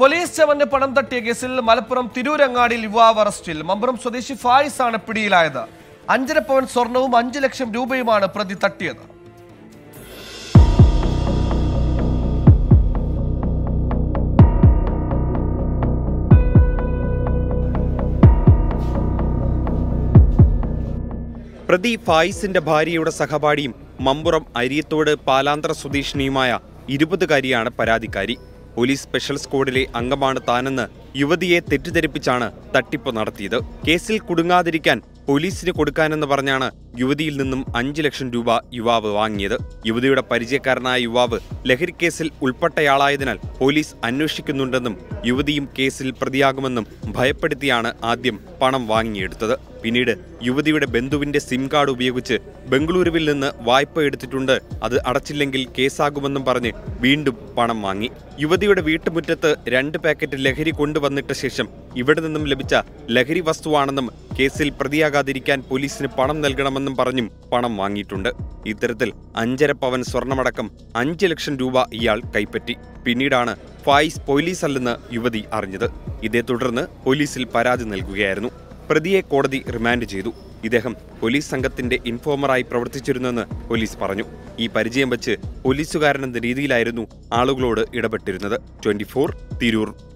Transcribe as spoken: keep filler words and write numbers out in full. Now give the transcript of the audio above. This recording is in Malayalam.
പോലീസ് ചവന് പണം തട്ടിയ കേസിൽ മലപ്പുറം തിരൂരങ്ങാടിയിൽ യുവാവ് അറസ്റ്റിൽ. മമ്പുറം സ്വദേശി ഫായിസ് ആണ് പിടിയിലായത്. അഞ്ചര പവൻ സ്വർണവും അഞ്ചു ലക്ഷം രൂപയുമാണ് പ്രതി തട്ടിയത്. പ്രതി ഫായിസിന്റെ ഭാര്യയുടെ സഹപാഠിയും മമ്പുറം അരിയത്തോട് പാലാന്തര സ്വദേശിനിയുമായ ഇരുപതുകാരിയാണ് പരാതിക്കാരി. പോലീസ് സ്പെഷ്യൽ സ്ക്വാഡിലെ അംഗമാണ് താനെന്ന് യുവതിയെ തെറ്റിദ്ധരിപ്പിച്ചാണ് തട്ടിപ്പ് നടത്തിയത്. കേസിൽ കുടുങ്ങാതിരിക്കാൻ പോലീസിന് കൊടുക്കാനെന്ന് പറഞ്ഞാണ് യുവതിയിൽ നിന്നും അഞ്ചു ലക്ഷം രൂപ യുവാവ് വാങ്ങിയത്. യുവതിയുടെ പരിചയക്കാരനായ യുവാവ് ലഹരിക്കേസിൽ ഉൾപ്പെട്ടയാളായതിനാൽ പോലീസ് അന്വേഷിക്കുന്നുണ്ടെന്നും യുവതിയും കേസിൽ പ്രതിയാകുമെന്നും ഭയപ്പെടുത്തിയാണ് ആദ്യം പണം വാങ്ങിയെടുത്തത്. പിന്നീട് യുവതിയുടെ ബന്ധുവിന്റെ സിം കാർഡ് ഉപയോഗിച്ച് ബംഗളൂരുവിൽ നിന്ന് വായ്പ എടുത്തിട്ടുണ്ട്, അത് അടച്ചില്ലെങ്കിൽ കേസാകുമെന്നും പറഞ്ഞ് വീണ്ടും പണം വാങ്ങി. യുവതിയുടെ വീട്ടുമുറ്റത്ത് രണ്ട് പാക്കറ്റ് ലഹരി കൊണ്ടുവന്നിട്ട ശേഷം ഇവിടെ നിന്നും ലഭിച്ച ലഹരി വസ്തുവാണെന്നും കേസിൽ പ്രതിയാകാതിരിക്കാൻ പോലീസിന് പണം നൽകണമെന്നും പറഞ്ഞും പണം വാങ്ങിയിട്ടുണ്ട്. ഇത്തരത്തിൽ അഞ്ചര പവൻ സ്വർണമടക്കം അഞ്ചു ലക്ഷം രൂപ ഇയാൾ കൈപ്പറ്റി. പിന്നീടാണ് ഫായിസ് പോലീസല്ലെന്ന് യുവതി അറിഞ്ഞത്. ഇതേ തുടർന്ന് പോലീസിൽ പരാതി നൽകുകയായിരുന്നു. പ്രതിയെ കോടതി റിമാൻഡ് ചെയ്തു. ഇദ്ദേഹം പോലീസ് സംഘത്തിന്റെ ഇൻഫോമറായി പ്രവർത്തിച്ചിരുന്നെന്ന് പോലീസ് പറഞ്ഞു. ഈ പരിചയം വെച്ച് പോലീസുകാരനെന്ന രീതിയിലായിരുന്നു ആളുകളോട് ഇടപെട്ടിരുന്നത്. Twenty four Tirur.